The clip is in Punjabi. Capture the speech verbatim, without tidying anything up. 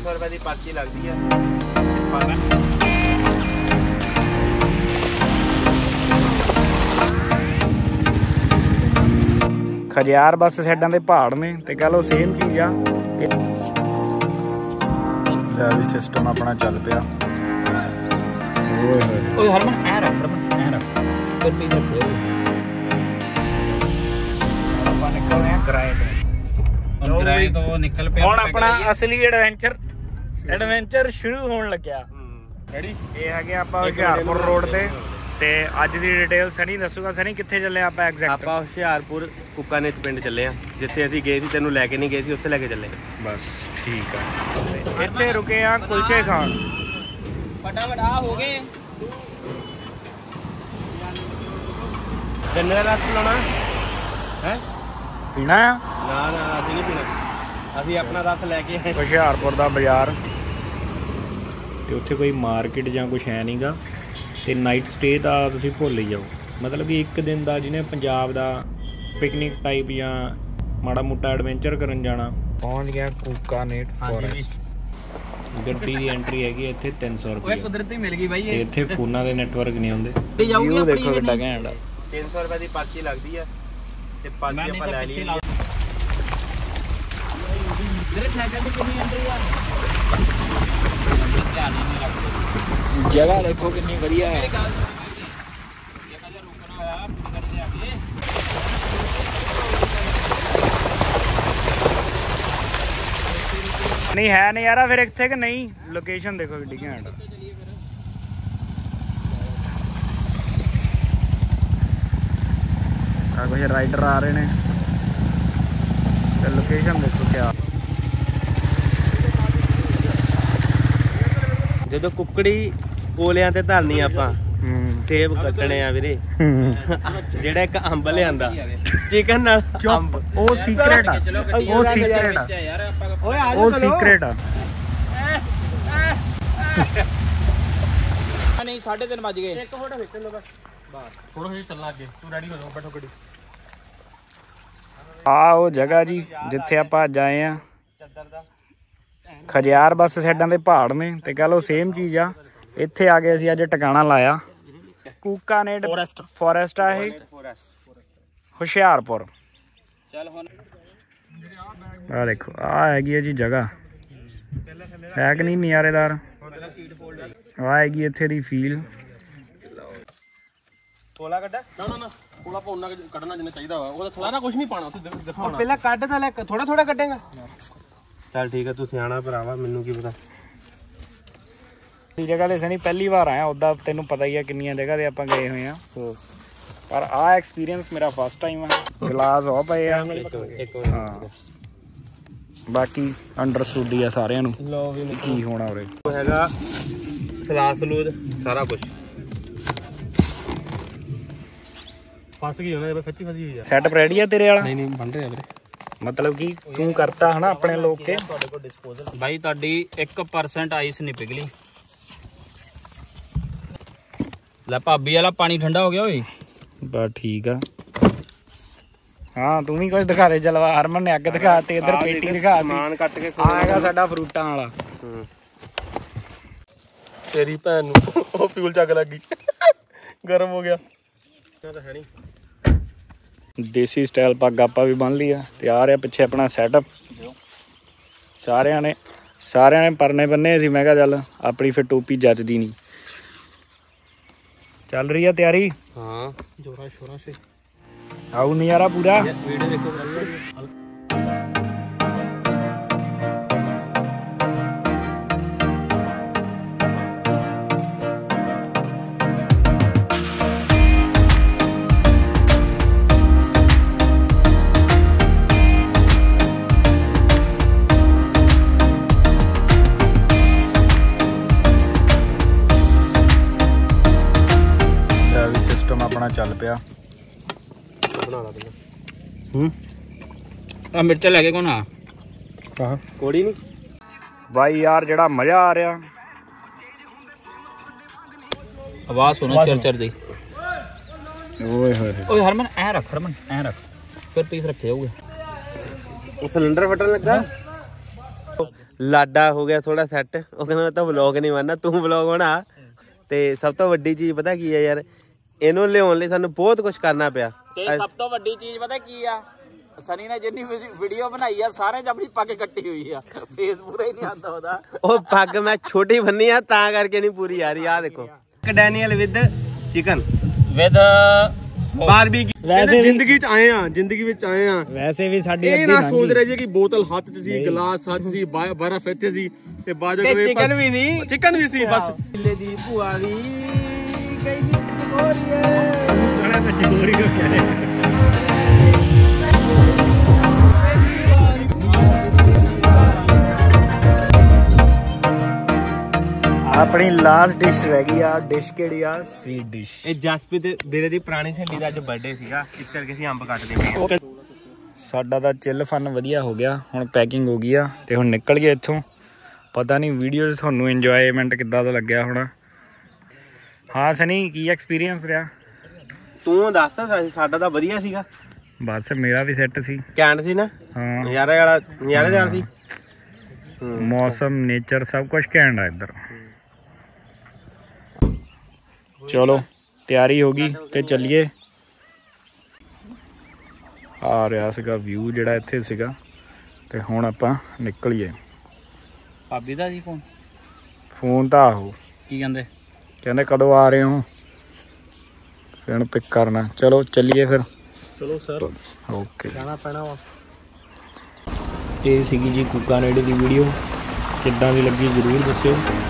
सौ रुपए की पर्ची लगती है। खजियार बस साइडों के पहाड़ ने ते कह लो सेम चीज़ आ भी सिस्टम अपना चल पिया। ओए हरमन ऐ रख हरमन ऐ रख फिर भी रखे ਆਪਾਂ ਨਿਕਲ ਰਹੇ ਆ ਕਿਰਾਏ ਤੇ ਹੁਣ ਕਿਰਾਏ ਤੋਂ ਨਿਕਲ ਪਿਆ ਹੁਣ ਆਪਣਾ ਅਸਲੀ ਐਡਵੈਂਚਰ ਐਡਵੈਂਚਰ ਸ਼ੁਰੂ ਹੋਣ ਲੱਗਿਆ। ਰੈਡੀ ਇਹ ਹੈਗੇ ਆਪਾਂ ਹੁਸ਼ਿਆਰਪੁਰ ਰੋਡ ਤੇ ਤੇ ਅੱਜ ਦੀ ਡਿਟੇਲ ਸਨੀ ਦੱਸੂਗਾ। ਸਨੀ ਕਿੱਥੇ ਚੱਲੇ ਆਪਾਂ ਐਗਜ਼ੈਕਟ? ਆਪਾਂ ਹੁਸ਼ਿਆਰਪੁਰ ਕੁੱਕਾਨੇਚ ਪਿੰਡ ਚੱਲੇ ਆ, ਜਿੱਥੇ ਅਸੀਂ ਗਏ ਸੀ ਤੈਨੂੰ ਲੈ ਕੇ ਨਹੀਂ ਗਏ ਸੀ, ਉੱਥੇ ਲੈ ਕੇ ਚੱਲੇ। ਬਸ ਠੀਕ ਆ। ਇੱਥੇ ਰੁਕੇ ਆ ਕੁਲਚੇ ਖਾਣ। ਫਟਾਫਟ ਆ ਹੋ ਗਏ। ਗੰਨੇ ਦਾ ਰਸ ਲਾਉਣਾ ਹੈ? ਪੀਣਾ ਆ? ਨਾ ਨਾ ਅਸੀਂ ਨਹੀਂ ਪੀਣਾ, ਅਸੀਂ ਆਪਣਾ ਰਸ ਲੈ ਕੇ ਆਏ। ਹੁਸ਼ਿਆਰਪੁਰ ਦਾ ਬਾਜ਼ਾਰ ਤੇ ਉੱਥੇ ਕੋਈ ਮਾਰਕੀਟ ਜਾਂ ਕੁਛ ਹੈ ਨਹੀਂਗਾ ਤੇ ਨਾਈਟ ਸਟੇ ਦਾ ਤੁਸੀਂ ਭੁੱਲ ਹੀ ਜਾਓ। ਮਤਲਬ ਕਿ ਇੱਕ ਦਿਨ ਦਾ ਜਿਹਨੇ ਪੰਜਾਬ ਦਾ ਪਿਕਨਿਕ ਟਾਈਪ ਜਾਂ ਮਾੜਾ ਮੋਟਾ ਐਡਵੈਂਚਰ ਕਰਨ ਜਾਣਾ। ਪਹੁੰਚ ਗਿਆ ਕੁੱਕਾਨੇਟ ਫੋਰੈਸਟ। ਗੱਡੀ ਦੀ ਐਂਟਰੀ ਹੈਗੀ ਇੱਥੇ ਤਿੰਨ ਸੌ ਰੁਪਏ। ਕੁਦਰਤੀ ਮਿਲ ਗਈ ਬਾਈ ਤੇ ਇੱਥੇ ਫੋਨਾਂ ਦੇ ਨੈਟਵਰਕ ਨਹੀਂ ਹੁੰਦੇ। ਵਿਊ ਦੇਖੋ ਕਿੱਡਾ ਘੈਂਟ ਆ। ਤਿੰਨ ਸੌ ਰੁਪਏ ਦੀ ਪਰਚੀ ਲੱਗਦੀ ਆ ਤੇ ਪਰਚੀ ਆਪਾਂ ਲੈ ਲਈ। ਮੇਰੇ ਸਾਈਕਲ ਤੇ ਕਿੰਨੀ ਐਂਟਰੀ ਆ? ਜਗ੍ਹਾ ਦੇਖੋ ਕਿੰਨੀ ਵਧੀਆ ਹੈ। नहीं है नहीं यार फिर इतने कि नहीं। लोकेशन देखो किड्डी घैंट। कुछ राइडर आ रहे हैं तो लोकेशन देखो क्या। ਜਦੋਂ ਕੁੱਕੜੀ ਕੋਲਿਆਂ ਤੇ ਧਰਨੀ ਆਪਾਂ ਸੇਬ ਕੱਟਣੇ ਆ ਵੀਰੇ। ਜਿਹੜਾ ਇੱਕ ਅੰਬ ਲਿਆਂਦਾ ਚਿਕਨ ਨਾਲ ਅੰਬ, ਉਹ ਸੀਕ੍ਰੇਟ ਆ। ਉਹ ਸੀਕ੍ਰੇਟ ਆ ਓਏ ਆ। ਉਹ ਸੀਕ੍ਰੇਟ ਆ। ਨਹੀਂ ਸਾਢੇ ਤਿੰਨ ਵੱਜ ਗਏ। ਇੱਕ ਫੋਟੋ ਖਿੱਚ ਲਓ ਬਸ ਬਾਹਰ। ਥੋੜਾ ਜਿਹਾ ਚੱਲਣਾ ਅੱਗੇ। ਤੂੰ ਰੈਡੀ ਹੋ ਜਾ, ਬੈਠੋ ਗੱਡੀ। ਆ ਉਹ ਜਗ੍ਹਾ ਜੀ ਜਿੱਥੇ ਆਪਾਂ ਅੱਜ ਆਏ ਆ। ਚੱਦਰ ਦਾ ਖਜਿਆਰ ਬਸ ਸਾਈਡਾਂ ਦੇ ਪਹਾੜ ਨੇ ਤੇ ਕਹ ਲਓ ਸੇਮ ਚੀਜ਼ ਆ। ਇੱਥੇ ਆ ਕੇ ਅਸੀਂ ਅੱਜ ਟਿਕਾਣਾ ਲਾਇਆ। ਕੁੱਕਾਨੇਟ ਫੋਰੈਸਟ ਫੋਰੈਸਟ ਆ ਇਹ ਹੁਸ਼ਿਆਰਪੁਰ। ਚੱਲ ਹੁਣ ਆ ਦੇਖੋ ਆ ਹੈਗੀ ਹੈ ਜੀ ਜਗ੍ਹਾ। ਹੈ ਕਿ ਨਹੀਂ ਨਜ਼ਾਰੇਦਾਰ? ਆ ਹੈਗੀ ਇੱਥੇ ਦੀ ਫੀਲ। ਕੋਲਾ ਕੱਢਾ? ਨਾ ਨਾ ਨਾ ਕੋਲਾ ਪਾਉਣਾ ਕੱਢਣਾ ਜਿੰਨਾ ਚਾਹੀਦਾ ਵਾ। ਉਹਦਾ ਥੋੜਾ ਨਾ ਕੁਝ ਨਹੀਂ ਪਾਣਾ ਉੱਥੇ ਦਿਖਾਉਣਾ। ਪਹਿਲਾਂ ਕੱਢ ਤਾਂ ਲੈ, ਥੋੜਾ ਥੋੜਾ ਕੱਢੇਗਾ। ਚੱਲ ਠੀਕ ਹੈ, ਤੂੰ ਸਿਆਣਾ ਭਰਾਵਾ, ਮੈਨੂੰ ਕੀ ਪਤਾ। ਇਹ ਜਗ੍ਹਾ ਤੇ ਸਨੀ ਪਹਿਲੀ ਵਾਰ ਆਇਆ। ਉੱਦਾਂ ਤੈਨੂੰ ਪਤਾ ਹੀ ਆ ਕਿੰਨੀਆਂ ਜਗ੍ਹਾ ਤੇ ਆਪਾਂ ਗਏ ਹੋਏ ਆ, ਪਰ ਆਹ ਐਕਸਪੀਰੀਅੰਸ ਮੇਰਾ ਫਸਟ ਟਾਈਮ ਆ। ਗਲਾਸ ਹੋ ਪਏ ਆ। ਹਾਂ ਬਾਕੀ ਅੰਡਰਸਟੂਡ ਹੀ ਆ ਸਾਰਿਆਂ ਨੂੰ ਕੀ ਹੋਣਾ ਉਰੇ। ਹੈਗਾ ਸਲਾਦ ਸਲੂਦ ਸਾਰਾ ਕੁਝ। ਫਸ ਗਈ ਉਹਨਾਂ ਦੇ ਸੱਚੀ ਫਸੀ ਹੋਈ ਆ। ਸੈਟਅਪ ਰੈਡੀ ਆ ਤੇਰੇ ਵਾਲਾ? ਨਹੀਂ ਨਹੀਂ ਬਣ ਰਿਹਾ ਵੀਰੇ। ਮਤਲਬ ਕਿ ਤੂੰ ਕਰਤਾ ਹਨਾ ਆਪਣੇ ਲੋਕ ਕੇ। ਬਾਈ ਤੁਹਾਡੀ ਇੱਕ ਪਰਸੈਂਟ ਆਈਸ ਨਹੀਂ ਪਿਘਲੀ। ਲੈ ਭਾਬੀ ਵਾਲਾ ਪਾਣੀ ਠੰਡਾ ਹੋ ਗਿਆ ਓਏ। ਬਸ ਠੀਕ ਆ। ਹਾਂ ਤੂੰ ਵੀ ਕੁਝ ਦਿਖਾ ਦੇ। ਜਲਵਾ ਹਰਮਨ ਨੇ ਅੱਗ ਦਿਖਾ ਤੇ ਇੱਧਰ ਪੇਟੀ ਦਿਖਾ। ਸਮਾਨ ਕੱਟ ਕੇ ਆ ਹੈਗਾ ਸਾਡਾ ਫਰੂਟਾਂ ਵਾਲਾ। ਤੇਰੀ ਭੈਣ ਨੂੰ ਉਹ ਫਿਊਲ ਚੱਗ ਲੱਗ ਗਈ। ਗਰਮ ਹੋ ਗਿਆ। ਦੇਸੀ ਸਟਾਈਲ ਪੱਗ ਆਪਾਂ ਵੀ ਬੰਨ ਲਈ ਆ। ਤੇ ਆ ਰਿਹਾ ਪਿੱਛੇ ਆਪਣਾ ਸੈਟਅਪ। ਸਾਰਿਆਂ ਨੇ ਸਾਰਿਆਂ ਨੇ ਪਰਨੇ ਬੰਨੇ ਸੀ। ਮੈਂ ਕਿਹਾ ਚੱਲ ਆਪਣੀ ਫਿਰ ਟੋਪੀ ਜੱਚਦੀ ਨਹੀਂ। ਚੱਲ ਰਹੀ ਆ ਤਿਆਰੀ? ਹਾਂ ਜੋਰਾਂ ਸ਼ੋਰਾਂ ਸੇ ਆਉ ਨਜ਼ਾਰਾ ਪੂਰਾ। ਵੀਡੀਓ ਦੇਖੋ। ਆਪਣਾ ਚੱਲ ਪਿਆ। ਬਣਾ ਲਾ ਪਹਿਲਾਂ। ਹੂੰ ਆ ਮਿਰਚ ਲੈ ਕੇ ਕੋਣ ਆ? ਆਹ ਕੋੜੀ ਨਹੀਂ ਬਾਈ ਯਾਰ ਜਿਹੜਾ ਮਜ਼ਾ ਆ ਰਿਹਾ। ਆਵਾਜ਼ ਸੁਣੋ ਚਰ ਚਰ ਦੀ। ਓਏ ਹੋਏ ਓਏ ਹਰਮਨ ਐ ਰੱਖ ਹਰਮਨ ਐ ਰੱਖ ਫਿਰ ਪੀਸ ਰੱਖੇ ਹੋਊਗੇ। ਉਹ ਸਿਲੰਡਰ ਫਟਣ ਲੱਗਾ। ਲਾਡਾ ਹੋ ਗਿਆ ਥੋੜਾ ਸੈੱਟ। ਉਹ ਕਹਿੰਦਾ ਮੈਂ ਤਾਂ ਵਲੌਗ ਨਹੀਂ ਬਣਨਾ, ਤੂੰ ਵਲੌਗ ਬਣਾ। ਤੇ ਸਭ ਤੋਂ ਵੱਡੀ ਚੀਜ਼ ਪਤਾ ਕੀ ਹੈ ਯਾਰ, ਇਹਨੂੰ ਲਿਆਉਣ ਲਈ ਸਾਨੂੰ ਬਹੁਤ ਕੁਝ ਕਰਨਾ ਪਿਆ। ਤੇ ਸਭ ਤੋਂ ਵੱਡੀ ਚੀਜ਼ ਪਤਾ ਕੀ ਆ, ਸਨੀ ਨੇ ਜਿੰਨੀ ਵੀਡੀਓ ਬਣਾਈ ਆ ਸਾਰੇ ਚ ਆਪਣੀ ਪੱਗ ਕੱਟੀ ਹੋਈ ਆ, ਫੇਸ ਪੂਰਾ ਹੀ ਨਹੀਂ ਆਉਂਦਾ ਉਹਦਾ। ਉਹ ਪੱਗ ਮੈਂ ਛੋਟੀ ਬੰਨੀ ਆ ਤਾਂ ਕਰਕੇ ਨਹੀਂ ਪੂਰੀ ਆ ਰਹੀ। ਆ ਦੇਖੋ Daniel with chicken with barbecue. ਵੈਸੇ ਜ਼ਿੰਦਗੀ ਚ ਆਏ ਆ, ਜ਼ਿੰਦਗੀ ਵਿੱਚ ਆਏ ਆ। ਵੈਸੇ ਵੀ ਸਾਡੀ ਇਹ ਨਾ ਸੋਚ ਰਹੇ ਜੀ ਕਿ ਬੋਤਲ ਹੱਥ 'ਚ ਸੀ, ਗਲਾਸ ਹੱਥ 'ਚ ਸੀ, ਬਰਫ਼ ਇੱਥੇ ਸੀ ਤੇ ਬਾਜੋ ਕਵੇ ਚਿਕਨ ਵੀ ਨਹੀਂ, ਚਿਕਨ ਵੀ ਸੀ ਬਸ। ਕਿੱਲੇ ਦੀ ਭੂਆ ਵੀ ਗਈ ਦੀ ਚਕੋਰੀਏ। ਸਾਰਾ ਤਾਂ ਚਕੋਰੀ ਹੋ ਗਿਆ। ਆਪਣੀ ਲਾਸਟ ਡਿਸ਼ ਰਹਿ ਗਈ ਆ। ਡਿਸ਼ ਕਿਹੜੀ ਆ? Sweet dish. ਇਹ ਜਸਪ੍ਰੀਤ ਵੀਰੇ ਦੀ ਪੁਰਾਣੀ ਸਹੇਲੀ ਦਾ ਅੱਜ ਬਰਥਡੇ ਸੀਗਾ, ਇਸ ਕਰਕੇ ਅਸੀਂ ਅੰਬ ਕੱਟਦੇ ਪਏ। ਸਾਡਾ ਤਾਂ ਚਿੱਲ ਫਨ ਵਧੀਆ ਹੋ ਗਿਆ। ਹੁਣ ਪੈਕਿੰਗ ਹੋ ਗਈ ਆ ਤੇ ਹੁਣ ਨਿਕਲ ਗਏ ਇੱਥੋਂ। ਪਤਾ ਨਹੀਂ ਵੀਡੀਓ 'ਚ ਤੁਹਾਨੂੰ ਇੰਜੋਏਮੈਂਟ ਕਿੱਦਾਂ ਦਾ ਲੱਗਿਆ ਹੋਣਾ। ਹਾਂ ਸਨੀ, ਕੀ ਐਕਸਪੀਰੀਅੰਸ ਰਿਹਾ? ਤੂੰ ਦੱਸ। ਸਾਡਾ ਤਾਂ ਵਧੀਆ ਸੀਗਾ, ਬਸ ਮੇਰਾ ਵੀ ਸੈੱਟ ਸੀ। ਕੈਂਟ ਸੀ ਨਾ, ਹਾਂ ਨਜ਼ਾਰਾ ਵਾਲਾ ਨਜ਼ਾਰਾ ਜਾਣ ਸੀ। ਮੌਸਮ, ਨੇਚਰ ਸਭ ਕੁਝ ਘੈਂਟ ਆ ਇੱਧਰ। ਚਲੋ ਤਿਆਰੀ ਹੋ ਗਈ ਤੇ ਚੱਲੀਏ। ਆ ਰਿਹਾ ਸੀਗਾ ਵਿਊ ਜਿਹੜਾ ਇੱਥੇ ਸੀਗਾ ਤੇ ਹੁਣ ਆਪਾਂ ਨਿਕਲੀਏ। ਭਾਬੀ ਦਾ ਜੀ ਫੋਨ ਫੋਨ ਤਾਂ ਆਹੋ ਕੀ ਕਹਿੰਦੇ ਕਹਿੰਦੇ ਕਦੋਂ ਆ ਰਹੇ ਹੋ, ਫਿਰ ਇਹਨੂੰ ਪਿਕ ਕਰਨਾ। ਚਲੋ ਚੱਲੀਏ ਫਿਰ। ਚਲੋ ਸਰ, ਓਕੇ। ਜਾਣਾ ਪੈਣਾ ਵਾ। ਇਹ ਸੀਗੀ ਜੀ ਕੂਕਾਨੇਡੀ ਦੀ ਵੀਡੀਓ, ਕਿੱਦਾਂ ਦੀ ਲੱਗੀ ਜ਼ਰੂਰ ਦੱਸਿਓ।